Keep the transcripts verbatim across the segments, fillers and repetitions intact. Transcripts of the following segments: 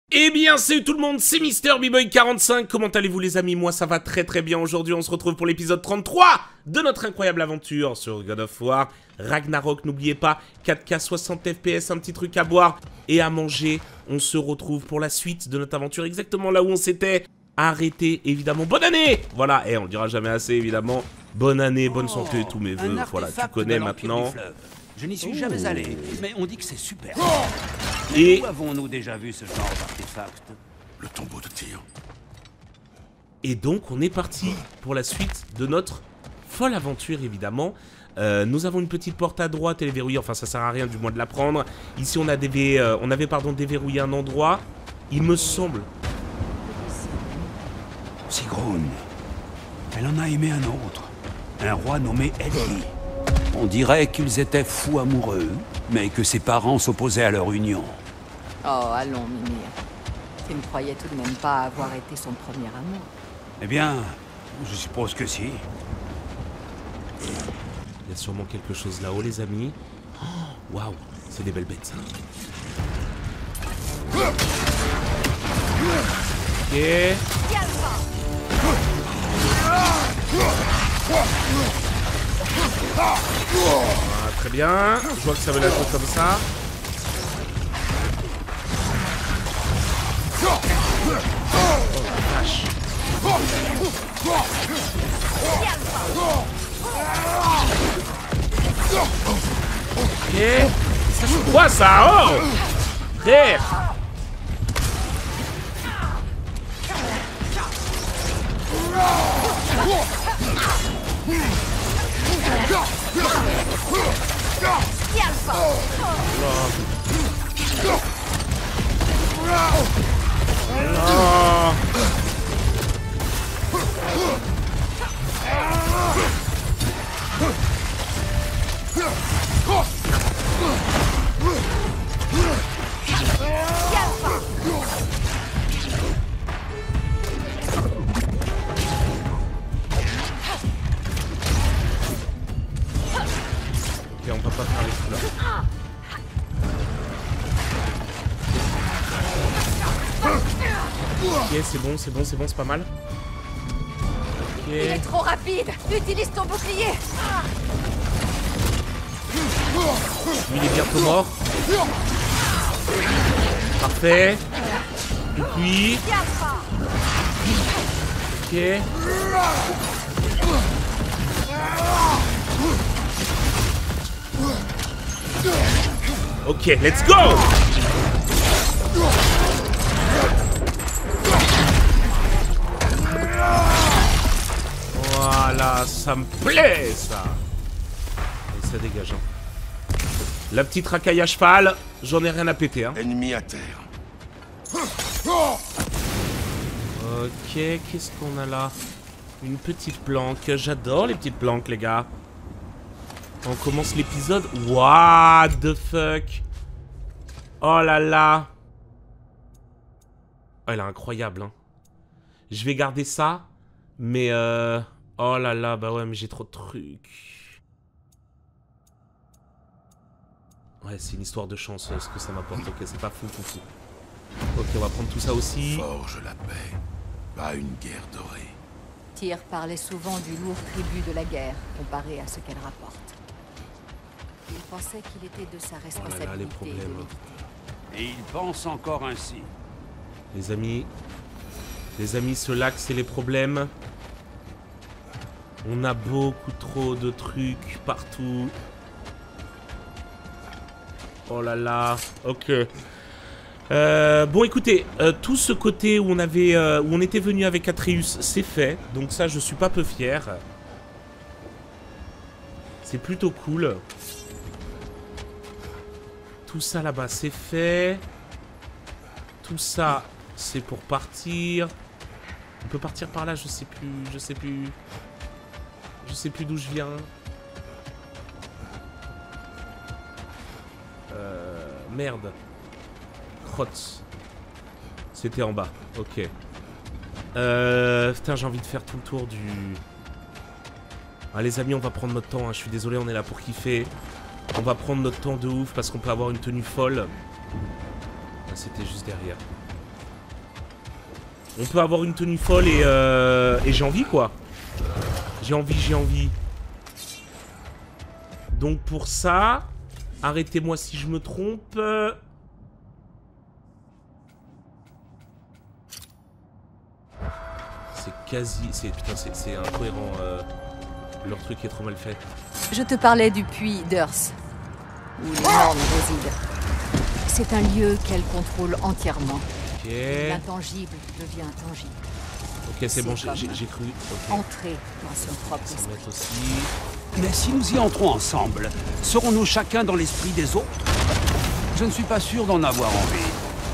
Eh bien, salut tout le monde, c'est Mister B-Boy quarante-cinq, comment allez-vous les amis? Moi ça va très très bien, aujourd'hui on se retrouve pour l'épisode trente-trois de notre incroyable aventure sur God of War Ragnarok. N'oubliez pas, quatre K soixante F P S, un petit truc à boire et à manger. On se retrouve pour la suite de notre aventure, exactement là où on s'était arrêté, évidemment. Bonne année! Voilà, et on le dira jamais assez évidemment. Bonne année, bonne santé, tous mes vœux, voilà, tu connais maintenant. Je n'y suis jamais allé, mais on dit que c'est super. Et où avons-nous déjà vu ce genre d'artefact? Le tombeau de Tyr. Et donc on est parti pour la suite de notre folle aventure évidemment. Euh, nous avons une petite porte à droite, elle est verrouillée, enfin ça sert à rien du moins de la prendre. Ici on, a dévé, euh, on avait pardon déverrouillé un endroit, il me semble. Sigrun, elle en a aimé un autre, un roi nommé Eldi. On dirait qu'ils étaient fous amoureux, mais que ses parents s'opposaient à leur union. Oh, allons, Mimir. Tu ne croyais tout de même pas avoir été son premier amour? Eh bien, je suppose que si. Il y a sûrement quelque chose là-haut, les amis. Waouh, c'est des belles bêtes, ça. Ok. Ah, très bien. Je vois que ça veut la jouer comme ça. Oh, vache. Ok. Ça c'est quoi ça? Oh, frère. Oh. Ok, on peut pas faire les coups là. Ok, c'est bon, c'est bon, c'est bon, c'est pas mal. Ok. Il est trop rapide. Utilise ton bouclier. Lui, il est bientôt mort. Parfait. Et puis... Ok. Ok, let's go! Voilà, ça me plaît, ça. Et ça dégage, hein. La petite racaille à cheval, j'en ai rien à péter, hein. Ennemi à terre. Ok, qu'est-ce qu'on a là? Une petite planque. J'adore les petites planques, les gars. On commence l'épisode. What the fuck? Oh là là. Oh, elle est incroyable, hein. Je vais garder ça. Mais euh... oh là là, bah ouais, mais j'ai trop de trucs. Ouais, c'est une histoire de chance, ce que ça m'apporte. Ok, c'est pas fou, fou, fou. Ok, on va prendre tout ça aussi. Forge la paix, pas une guerre dorée. Tyr parlait souvent du lourd tribut de la guerre, comparé à ce qu'elle rapporte. Il pensait qu'il était de sa responsabilité. Oh là là, les problèmes. de l'éviter. Et il pense encore ainsi. Les amis, les amis, ce lac, c'est les problèmes. On a beaucoup trop de trucs partout. Oh là là, ok. Euh, bon, écoutez, euh, tout ce côté où on avait, euh, où on était venu avec Atreus, c'est fait. Donc ça, je suis pas peu fier. C'est plutôt cool. Tout ça là-bas, c'est fait. Tout ça, c'est pour partir. On peut partir par là, je sais plus, je sais plus. Je sais plus d'où je viens. Euh, merde. Crotte. C'était en bas, ok. Euh, putain, j'ai envie de faire tout le tour du... Ah, les amis, on va prendre notre temps, hein. Je suis désolé, on est là pour kiffer. On va prendre notre temps de ouf parce qu'on peut avoir une tenue folle. Ah, c'était juste derrière. On peut avoir une tenue folle et, euh, et j'ai envie quoi. J'ai envie, j'ai envie. Donc pour ça, arrêtez-moi si je me trompe. C'est quasi... C'est putain, c'est incohérent. Euh, leur truc est trop mal fait. Je te parlais du puits d'Earth, où les Norns résident. C'est un lieu qu'elle contrôle entièrement. Ok. L'intangible devient tangible. Ok, c'est bon, j'ai cru. Okay. Entrer dans son propre esprit. Aussi. Mais si nous y entrons ensemble, serons-nous chacun dans l'esprit des autres? Je ne suis pas sûr d'en avoir envie.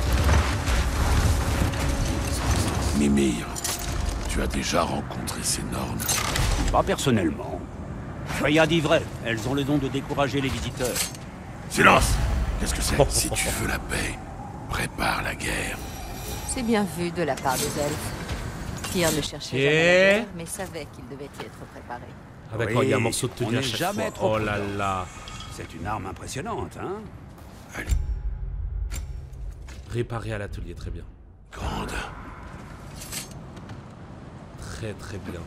Mimir, tu as déjà rencontré ces Norns? Pas personnellement. Freya dit vrai, elles ont le don de décourager les visiteurs. Silence! Qu'est-ce que c'est? Si tu veux la paix, prépare la guerre. C'est bien vu de la part des elfes. Tyr ne cherchait okay. jamais la guerre, mais savait qu'il devait y être préparé. Ah d'accord, il oui, y a un morceau de tenue à chaque jamais fois. Oh là là. C'est une arme impressionnante, hein? Allez. Réparé à l'atelier, très bien. Grande. Très très bien.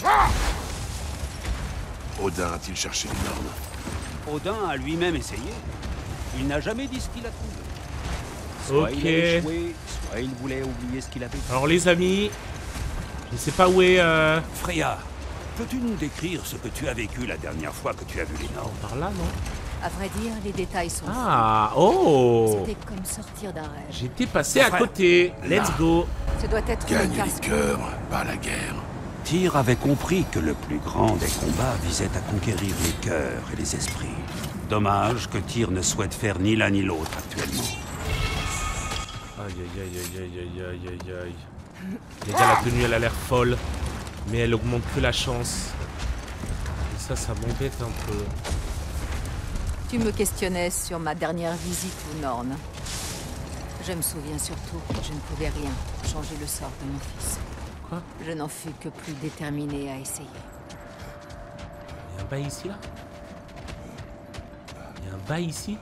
Odin a-t-il cherché les Norns? Odin a lui-même essayé. Il n'a jamais dit ce qu'il a trouvé. Soit ok. il a échoué, soit il voulait oublier ce qu'il avait fait. Alors les amis, je ne sais pas où est... Euh... Freya, peux-tu nous décrire ce que tu as vécu la dernière fois que tu as vu les Norns? Par là, non? À vrai dire, les détails sont... Ah, oh! C'était comme sortir d'un rêve. J'étais passé à côté. Let's go. Ce doit être Gagne le les cœurs, pas la guerre. Tyr avait compris que le plus grand des combats visait à conquérir les cœurs et les esprits. Dommage que Tyr ne souhaite faire ni l'un ni l'autre actuellement. Aïe aïe aïe aïe aïe aïe aïe aïe. Les gars, la tenue elle a l'air folle, mais elle augmente que la chance. Et ça, ça m'embête un peu. Tu me questionnais sur ma dernière visite aux Norns. Je me souviens surtout que je ne pouvais rien changer le sort de mon fils. Quoi? Je n'en fus que plus déterminé à essayer. Il y a un bail ici, là? Il y a un bail ici?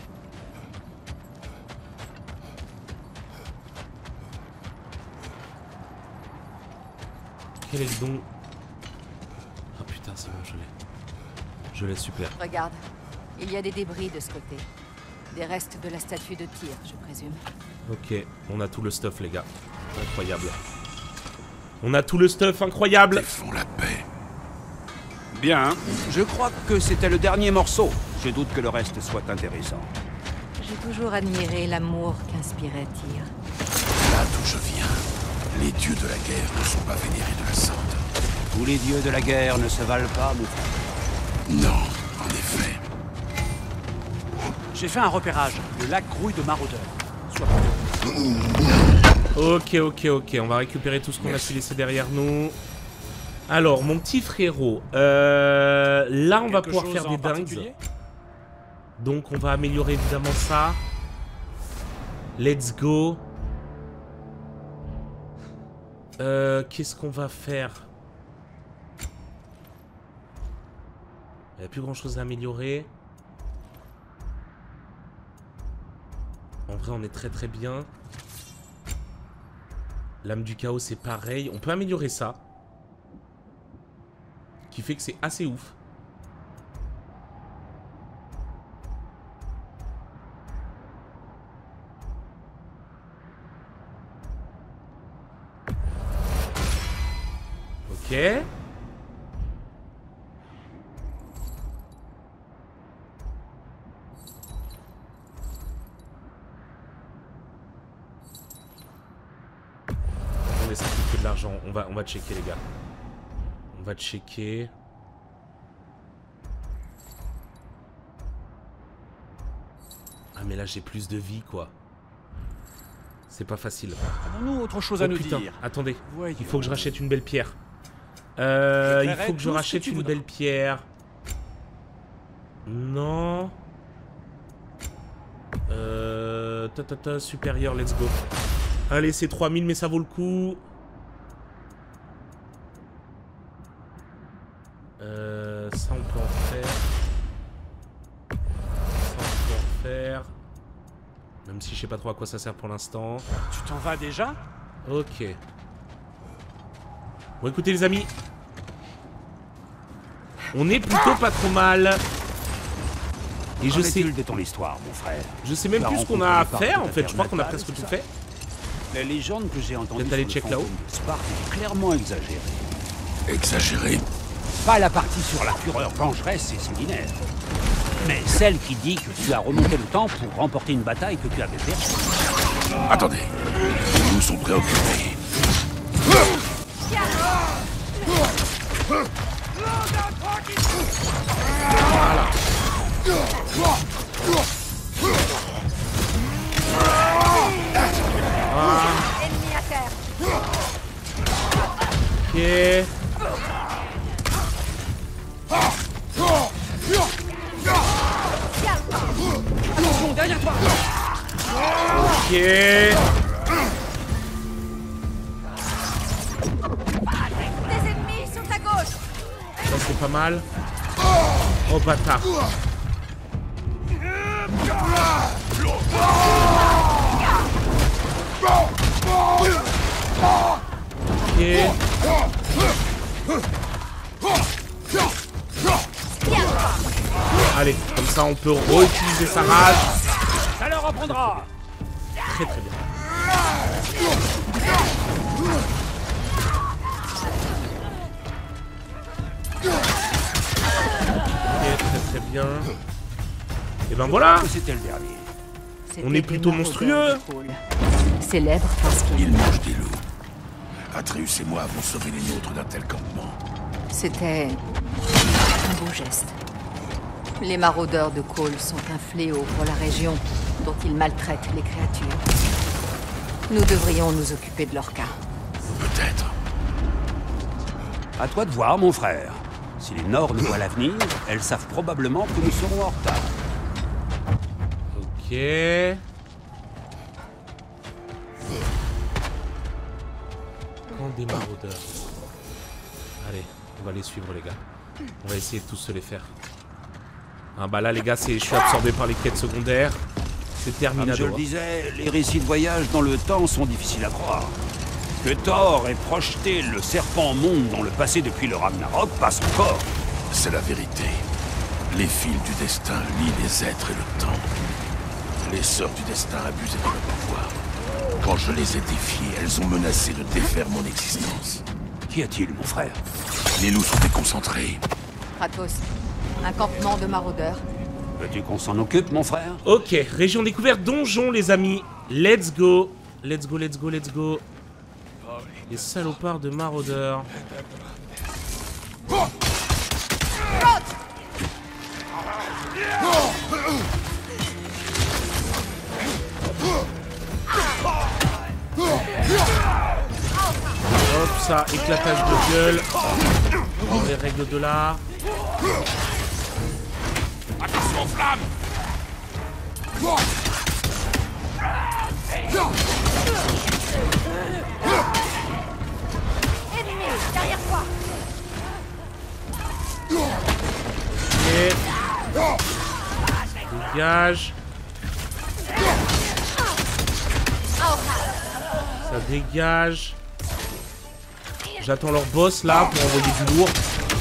Quel est le don? Ah putain, c'est bon, je l'ai. Je l'ai, super. Regarde, il y a des débris de ce côté. Des restes de la statue de Tyr, je présume. Ok, on a tout le stuff, les gars. Incroyable. On a tout le stuff, incroyable. Ils font la paix. Bien, je crois que c'était le dernier morceau. Je doute que le reste soit intéressant. J'ai toujours admiré l'amour qu'inspirait Tyr. Là d'où je viens, les dieux de la guerre ne sont pas vénérés de la sorte. Tous les dieux de la guerre ne se valent pas, mon frère. Non, en effet. J'ai fait un repérage. Le lac grouille de maraudeurs. Sois Ok, ok, ok. On va récupérer tout ce qu'on a pu laisser derrière nous. Alors, mon petit frérot. Euh, là, on va pouvoir faire des dingues. Donc, on va améliorer évidemment ça. Let's go. Euh, Qu'est-ce qu'on va faire? Il n'y a plus grand-chose à améliorer. En vrai, on est très très bien. L'âme du chaos, c'est pareil. On peut améliorer ça. Qui fait que c'est assez ouf. Ok. Ça coûte que de l'argent. On va, on va checker, les gars. On va checker. Ah, mais là, j'ai plus de vie, quoi. C'est pas facile. Avons-nous autre chose oh, à nous putain. dire? Attendez. Voyons. Il faut que je rachète une belle pierre. Euh, je il faut que je rachète une belle pierre. Non. Euh... Ta, ta, ta, supérieur, let's go. Allez, c'est trois mille, mais ça vaut le coup. Euh, ça, on peut en faire. Ça, on peut en faire. Même si je sais pas trop à quoi ça sert pour l'instant. Tu t'en vas déjà? Ok. Bon, écoutez, les amis. On est plutôt pas trop mal. Et je sais... de ton histoire, mon frère. Je sais même plus ce qu'on a à faire, en fait. Je crois qu'on a presque tout fait. La légende que j'ai entendue Peut-être aller check là-haut. Sparte est clairement exagérée. Exagéré? Pas la partie sur la fureur vengeresse et sanguinaire. Mais celle qui dit que tu as remonté le temps pour remporter une bataille que tu avais perdue. Attendez. Nous sont préoccupés. Voilà. Ah. Ennemi à terre. Ok. Attention, derrière toi! Ok. Des ennemis sont à gauche. Ça c'est pas mal. Oh bâtard. Ok. Allez, comme ça on peut réutiliser sa rage. Ça leur apprendra! Très très bien. Ok, très très bien. Et ben voilà. C'était le dernier. C'était On est des plutôt maraudeurs monstrueux. de Cole. Célèbre parce Ils qu'il... mangent des loups. Atreus et moi avons sauvé les nôtres d'un tel campement. C'était un beau geste. Les maraudeurs de Cole sont un fléau pour la région, dont ils maltraitent les créatures. Nous devrions nous occuper de leur cas. Peut-être. À toi de voir, mon frère. Si les Nords nous voient l'avenir, elles savent probablement que nous serons en retard. Ok. Camp des maraudeurs. Allez, on va les suivre les gars. On va essayer de tous se les faire. Ah bah là les gars, c'est, je suis absorbé par les quêtes secondaires. C'est Comme Terminado. je le disais, les récits de voyage dans le temps sont difficiles à croire. Que Thor ait projeté le serpent monde dans le passé depuis le Ragnarok passe encore. C'est la vérité. Les fils du destin lient les êtres et le temps. Les sœurs du destin abusaient de leur pouvoir. Quand je les ai défiées, elles ont menacé de défaire mon existence. Qu'y a-t-il, mon frère? Les loups sont déconcentrés. Kratos, un campement de maraudeurs. Veux-tu qu'on s'en occupe, mon frère? Ok, région découverte, donjon les amis. Let's go. Let's go, let's go, let's go. Les salopards de maraudeurs. Hop, ça, éclatage de gueule. Dans les règles de l'art. Attention aux flammes! Ennemi, derrière toi. Et... Dégage. Ça dégage. J'attends leur boss là pour envoyer du lourd.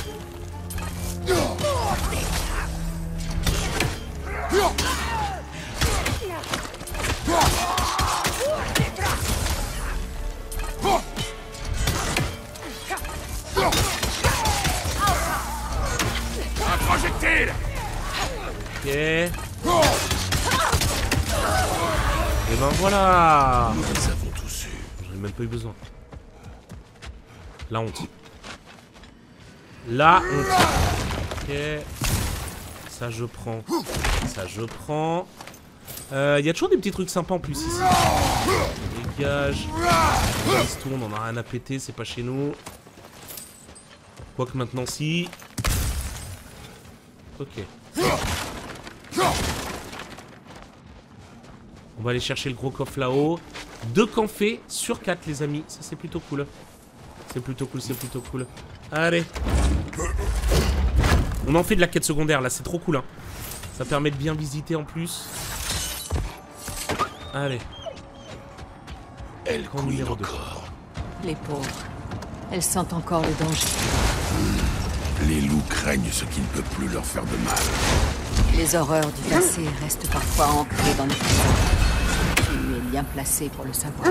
Un projectile! Ok. Et ben voilà. Nous les avons tous eus. J'en ai même pas eu besoin. La honte. La honte. Ok. Ça je prends. Ça je prends. Il euh, y a toujours des petits trucs sympas en plus ici. Dégage. On tourne, on a rien à péter, c'est pas chez nous. Quoique maintenant si. Ok. On va aller chercher le gros coffre là-haut. Deux camps faits sur quatre les amis. Ça c'est plutôt cool. C'est plutôt cool, c'est plutôt cool. Allez. On en fait de la quête secondaire là, c'est trop cool hein. Ça permet de bien visiter en plus. Allez. Elle Camp couine numéro deux. encore. Les pauvres. Elles sentent encore le danger. Les loups craignent ce qui ne peut plus leur faire de mal. Les horreurs du passé restent parfois ancrées dans nos présents. Tu es bien placé pour le savoir.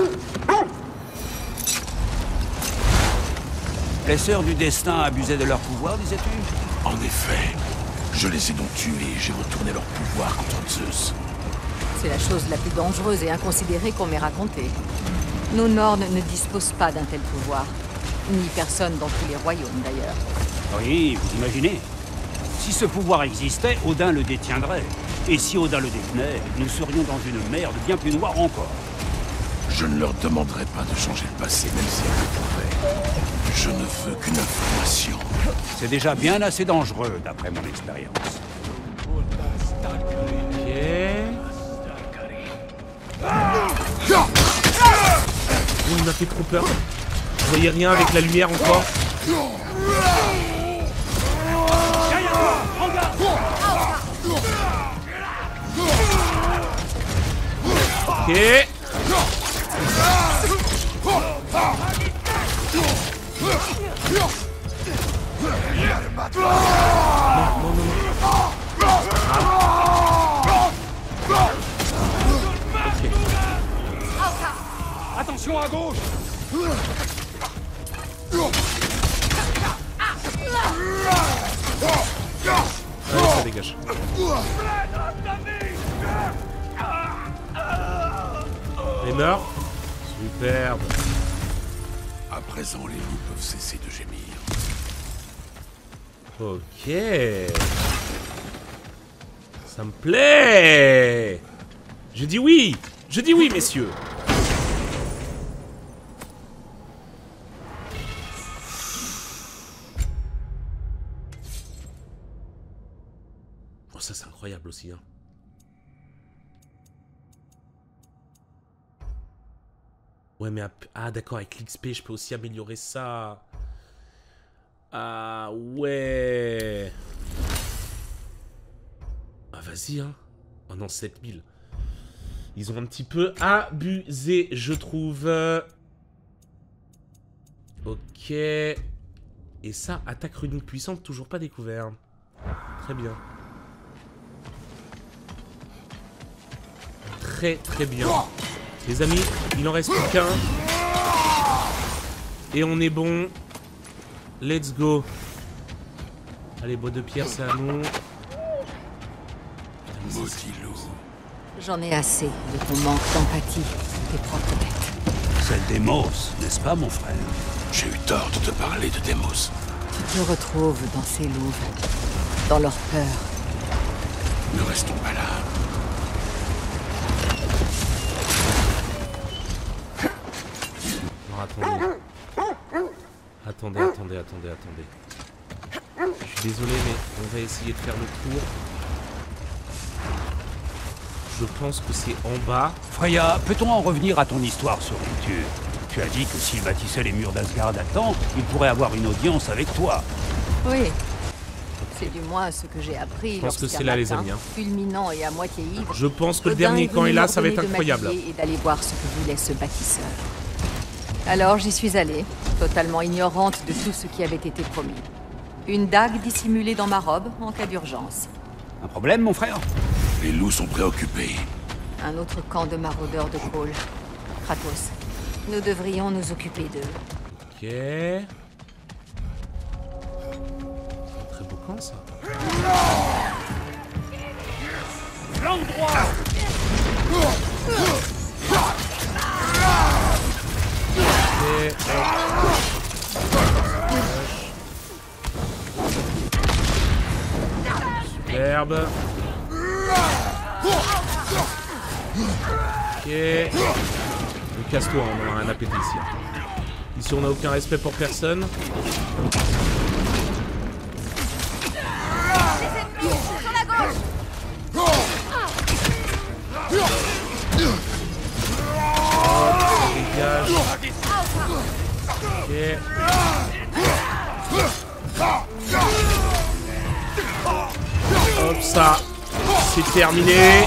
Les sœurs du destin abusaient de leur pouvoir, disais-tu? En effet, je les ai donc tués et j'ai retourné leur pouvoir contre Zeus. C'est la chose la plus dangereuse et inconsidérée qu'on m'ait racontée. Nos Nornes ne disposent pas d'un tel pouvoir. Ni personne dans tous les royaumes, d'ailleurs. Oui, vous imaginez? Si ce pouvoir existait, Odin le détiendrait. Et si Odin le détenait, nous serions dans une merde bien plus noire encore. Je ne leur demanderai pas de changer le passé, même si elles le pourraient. Je ne veux qu'une information. C'est déjà bien assez dangereux, d'après mon expérience. Ok. Oh, il m'a fait trop peur. Je voyais rien avec la lumière encore. Ok. Non, non, non, non. Ah. Ok. Attention à gauche! Allez, ça dégage. Les meurt. Superbe. À présent, les loups peuvent cesser de gémir. Ok. Ça me plaît. Je dis oui. Je dis oui, messieurs. Oh, ça c'est incroyable aussi, hein. Ouais, mais... Ah, d'accord, avec l'X P, je peux aussi améliorer ça. Ah, ouais. Ah, vas-y, hein. Oh non, sept mille. Ils ont un petit peu abusé, je trouve. Ok. Et ça, attaque runique puissante, toujours pas découvert. Très bien. Très, très bien. Les amis, il en reste plus qu'un. Et on est bon. Let's go. Allez, bois de pierre, c'est à nous. Maudit loup. J'en ai assez de ton manque d'empathie pour tes propres bêtes. C'est Démos, n'est-ce pas, mon frère? J'ai eu tort de te parler de Démos. Tu te retrouves dans ces louves, dans leur peur. Ne restons pas là. Non, attendez. Attendez, attendez, attendez, attendez. Je suis désolé, mais on va essayer de faire le tour. Je pense que c'est en bas. Freya, peut-on en revenir à ton histoire sur Rupture? Tu as dit que s'il bâtissait les murs d'Asgard à temps, il pourrait avoir une audience avec toi. Oui. C'est du moins ce que j'ai appris. Je pense que c'est là, les amis. Hein. Fulminant et à moitié ivre. Je pense que le Odin dernier est camp est venu là, ça va être m'ordonner de incroyable. m'habiller et d'aller voir ce que voulait ce bâtisseur. Alors j'y suis allée, totalement ignorante de tout ce qui avait été promis. Une dague dissimulée dans ma robe en cas d'urgence. Un problème, mon frère? Les loups sont préoccupés. Un autre camp de maraudeurs de Gaul. Kratos. Nous devrions nous occuper d'eux. Ok. Très beau camp, ça. Flanc droit! Ok. Superbe. Ok. Mais casse-toi, on en a rien à péter ici. Ici, on n'a aucun respect pour personne. Dégage. Ok. Hop, ça. C'est terminé.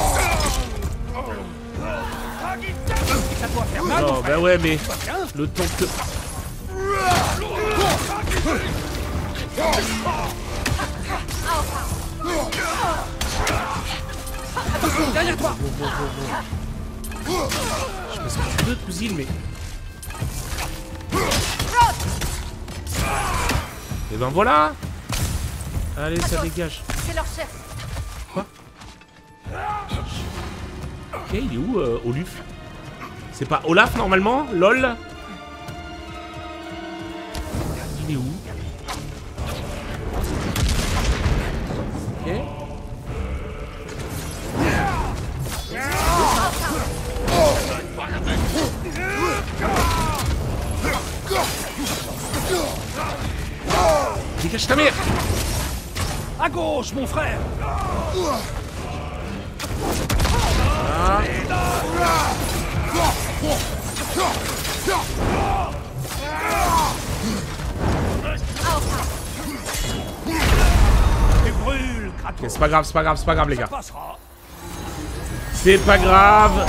Oh, bah ouais, mais le temps que... Derrière toi. Bon, bon, bon, bon. Je sais pas ce que tu veux, cousine, mais... Et ben voilà. Allez, ça dégage. C'est leur chef. Quoi? Ok, il est où, euh, Oluf? C'est pas Olaf, normalement? LOL? Il est où? Ok. Dégage ta mère! À gauche, mon frère. Ah. Tu brûles, Kratos. Ok, c'est pas grave, c'est pas grave, c'est pas grave, les gars. Passera. C'est pas grave.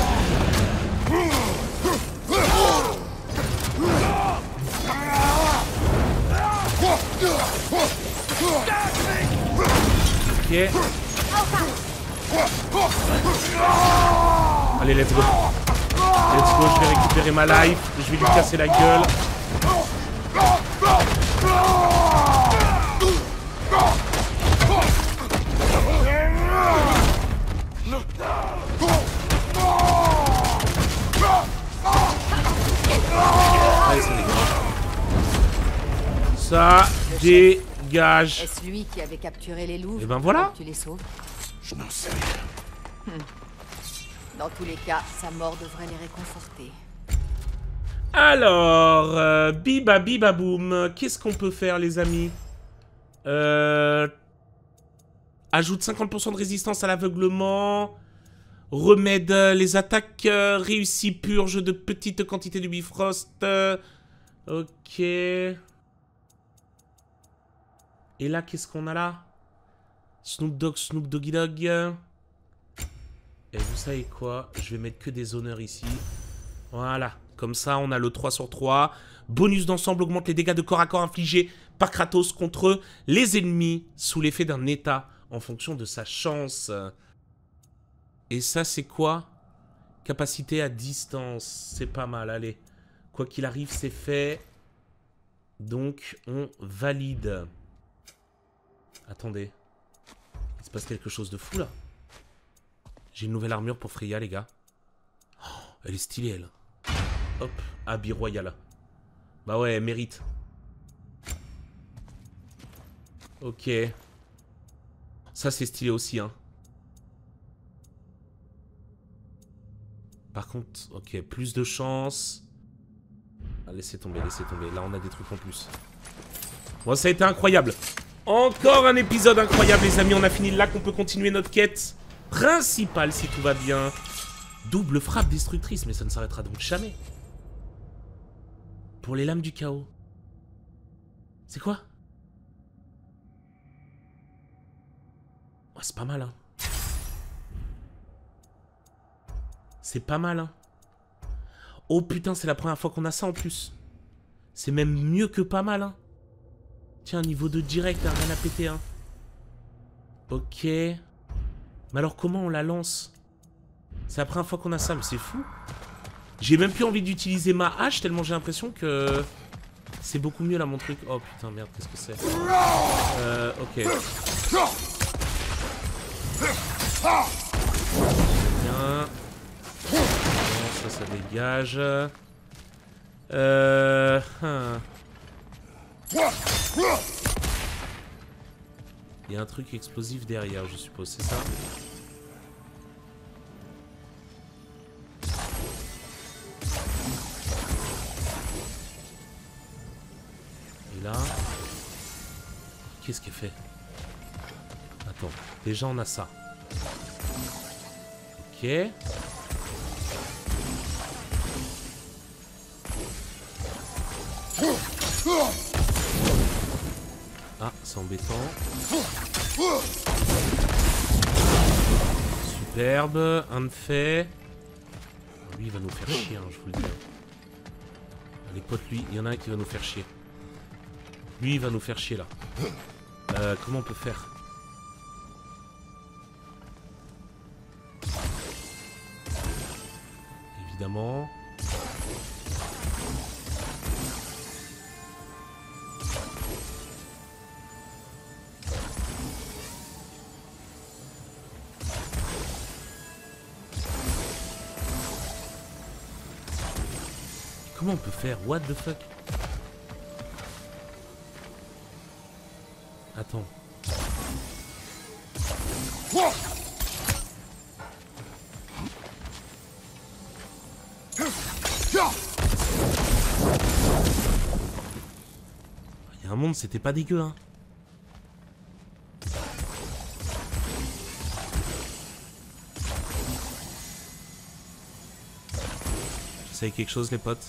Ok. Allez, let's go. Let's go, je vais récupérer ma life. Je vais lui casser la gueule. Allez, ça dégage. Ça dégage. Est-ce lui qui avait capturé les loups? Et ben voilà. Tu les sauves. Je n'en sais rien. Dans tous les cas, sa mort devrait les réconforter. Alors, euh, biba biba boum. Qu'est-ce qu'on peut faire, les amis? Euh... Ajoute cinquante pour cent de résistance à l'aveuglement. Remède les attaques euh, réussies, purge de petites quantités de Bifrost. Euh, ok. Et là, qu'est-ce qu'on a là? Snoop Dogg, Snoop Doggy Dogg. Et vous savez quoi? Je vais mettre que des honneurs ici. Voilà. Comme ça, on a le trois sur trois. Bonus d'ensemble augmente les dégâts de corps à corps infligés par Kratos contre les ennemis sous l'effet d'un état en fonction de sa chance. Et ça, c'est quoi? Capacité à distance. C'est pas mal, allez. Quoi qu'il arrive, c'est fait. Donc, on valide. Attendez. Il se passe quelque chose de fou, là. J'ai une nouvelle armure pour Freya, les gars. Oh, elle est stylée, elle. Hop, habit royal. Bah ouais, elle mérite. Ok. Ça, c'est stylé aussi, hein. Par contre, ok, plus de chance. Ah, laissez tomber, laissez tomber. Là, on a des trucs en plus. Bon, ça a été incroyable. Encore un épisode incroyable, les amis. On a fini là qu'on peut continuer notre quête principale, si tout va bien. Double frappe destructrice, mais ça ne s'arrêtera donc jamais. Pour les lames du chaos. C'est quoi? Oh, c'est pas mal, hein. C'est pas mal, hein. Oh putain, c'est la première fois qu'on a ça en plus. C'est même mieux que pas mal, hein. Tiens, niveau de direct, hein, rien à péter, hein. Ok. Mais alors, comment on la lance? C'est la première fois qu'on a ça, mais c'est fou. J'ai même plus envie d'utiliser ma hache, tellement j'ai l'impression que... C'est beaucoup mieux, là, mon truc. Oh putain, merde, qu'est-ce que c'est? Euh, ok. Bien. Bon, ça, ça dégage. Euh... Hein. Il y a un truc explosif derrière, je suppose, c'est ça? Et là... Qu'est-ce qu'elle fait? Attends, déjà on a ça. Ok. Ah, c'est embêtant. Superbe, un de fait. Lui, il va nous faire chier, hein, je vous le dis. Les potes, lui, il y en a un qui va nous faire chier. Lui, il va nous faire chier, là. Euh, comment on peut faire? Évidemment. Comment on peut faire? What the fuck? Attends. Il y a un monde, c'était pas dégueu, hein. J'essaye quelque chose, les potes.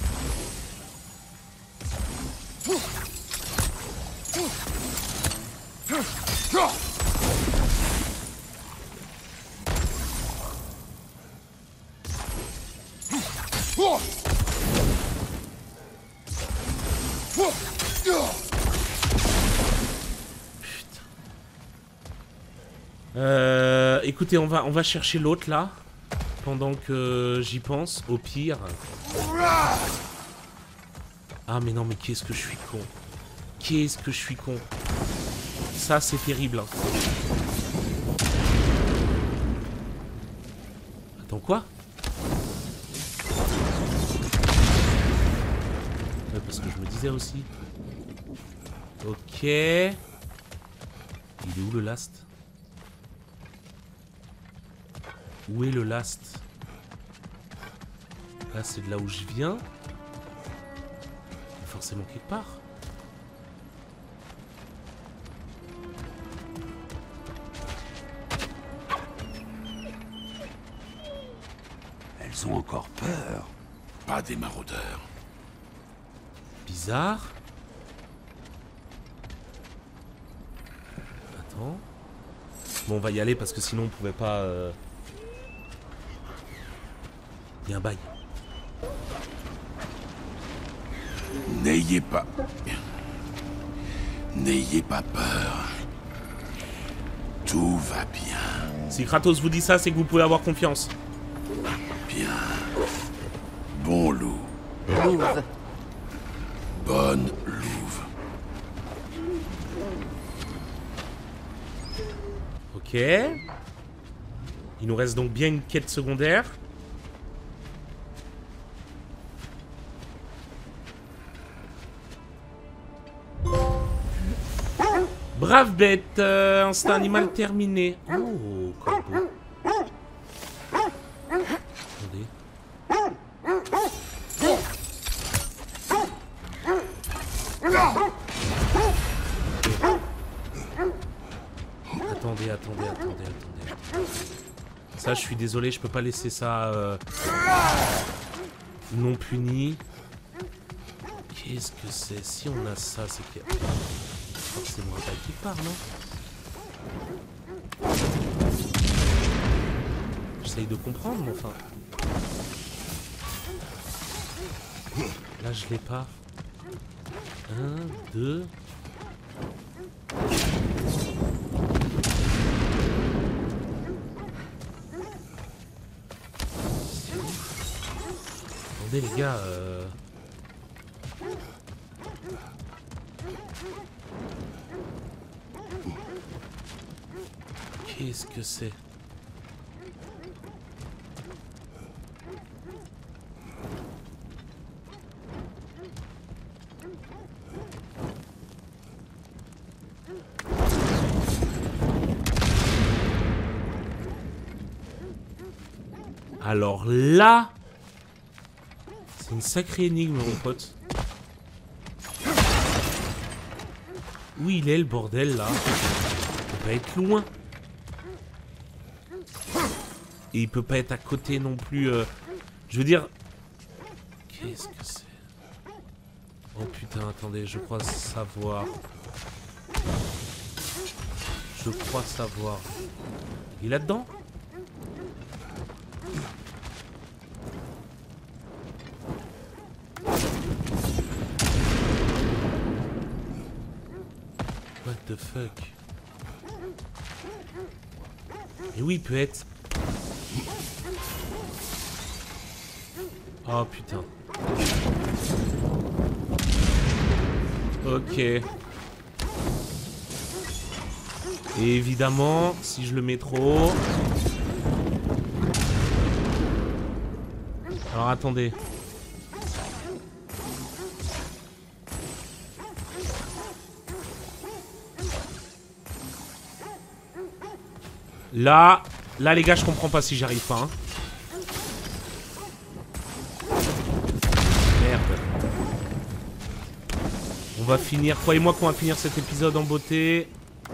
Euh, écoutez, on va, on va chercher l'autre là. Pendant que j'y pense, au pire. Ah mais non, mais qu'est-ce que je suis con. Qu'est-ce que je suis con. Ça c'est terrible. Hein. Attends quoi? Ouais, parce que je me disais aussi. Ok. Il est où le last? Où est le last? Là, c'est de là où je viens. Forcément quelque part. Elles ont encore peur. Pas des maraudeurs. Bizarre. Attends. Bon, on va y aller parce que sinon on pouvait pas... Euh... Il y a un bail. N'ayez pas... N'ayez pas peur. Tout va bien. Si Kratos vous dit ça, c'est que vous pouvez avoir confiance. Bien. Bon loup. Louve. Bonne louve. Ok. Il nous reste donc bien une quête secondaire. Brave bête, euh, instinct animal terminé. Oh, corbeau. Attendez. Attendez, attendez, attendez, attendez. Ça, je suis désolé, je peux pas laisser ça euh, non puni. Qu'est-ce que c'est? Si on a ça, c'est qu'il y a forcément un bail qui part, non? J'essaye de comprendre, mais enfin... Là, je l'ai pas. Un, deux... Attendez, les gars... Euh... Qu'est-ce que c'est? Alors là, c'est une sacrée énigme, mon pote. Où il est le bordel là? Il peut pas être loin. Et il peut pas être à côté non plus. Euh... Je veux dire... Qu'est-ce que c'est? Oh putain, attendez, je crois savoir. Je crois savoir. Il est là-dedans? What the fuck? Et oui, peut être. Oh putain. Ok. Et évidemment, si je le mets trop haut... Alors attendez. Là, là les gars, je comprends pas si j'arrive pas. Hein. Merde. On va finir, croyez-moi qu'on va finir cet épisode en beauté.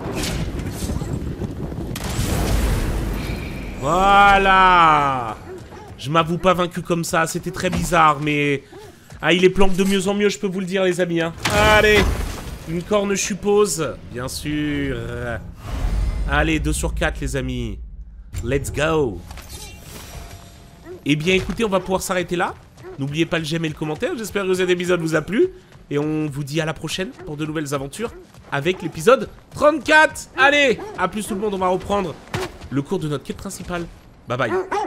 Voilà. Je m'avoue pas vaincu comme ça, c'était très bizarre, mais... Ah, il est planque de mieux en mieux, je peux vous le dire, les amis. Hein. Allez, une corne, je suppose. Bien sûr. Allez, deux sur quatre, les amis. Let's go. Eh bien, écoutez, on va pouvoir s'arrêter là. N'oubliez pas le j'aime et le commentaire. J'espère que cet épisode vous a plu. Et on vous dit à la prochaine pour de nouvelles aventures avec l'épisode trente-quatre. Allez, à plus tout le monde, on va reprendre le cours de notre quête principale. Bye bye.